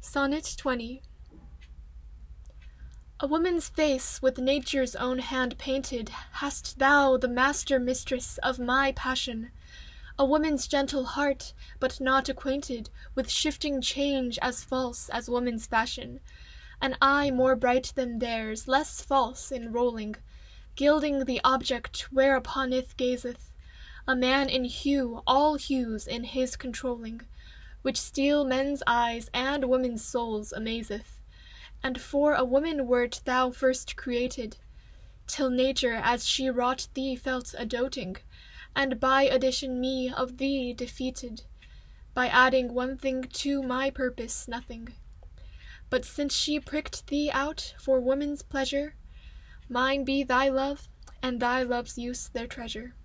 Sonnet 20. A woman's face with nature's own hand painted, hast thou, the master mistress of my passion. A woman's gentle heart, but not acquainted with shifting change as false as woman's fashion. An eye more bright than theirs, less false in rolling, gilding the object whereupon it gazeth. A man in hue, all hues in his controlling, which steal men's eyes and women's souls amazeth. And for a woman wert thou first created, till nature as she wrought thee felt a doting, and by addition me of thee defeated, by adding one thing to my purpose nothing. But since she pricked thee out for woman's pleasure, mine be thy love, and thy love's use their treasure.